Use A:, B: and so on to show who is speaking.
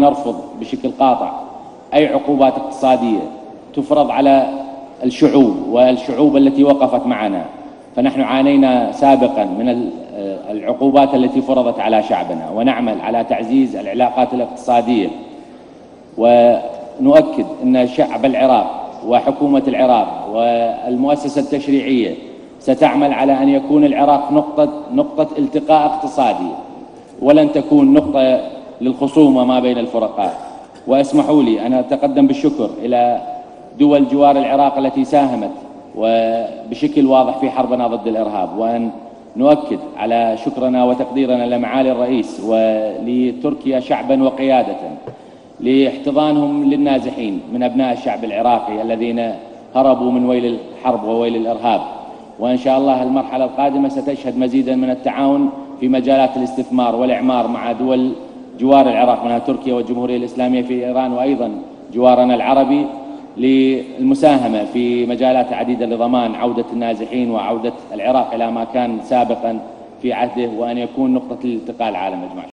A: نرفض بشكل قاطع أي عقوبات اقتصادية تفرض على الشعوب والشعوب التي وقفت معنا، فنحن عانينا سابقا من العقوبات التي فرضت على شعبنا، ونعمل على تعزيز العلاقات الاقتصادية. ونؤكد أن شعب العراق وحكومة العراق والمؤسسة التشريعية ستعمل على أن يكون العراق نقطة التقاء اقتصادي، ولن تكون نقطة للخصومة ما بين الفرقاء. واسمحوا لي أن أتقدم بالشكر إلى دول جوار العراق التي ساهمت وبشكل واضح في حربنا ضد الإرهاب، وأن نؤكد على شكرنا وتقديرنا لمعالي الرئيس ولتركيا شعبا وقيادة لاحتضانهم للنازحين من أبناء الشعب العراقي الذين هربوا من ويل الحرب وويل الإرهاب. وإن شاء الله المرحلة القادمة ستشهد مزيدا من التعاون في مجالات الاستثمار والإعمار مع دول جوار العراق منها تركيا والجمهورية الإسلامية في إيران، وأيضا جوارنا العربي، للمساهمة في مجالات عديدة لضمان عودة النازحين وعودة العراق إلى ما كان سابقا في عهده، وأن يكون نقطة الالتقاء العالم أجمع.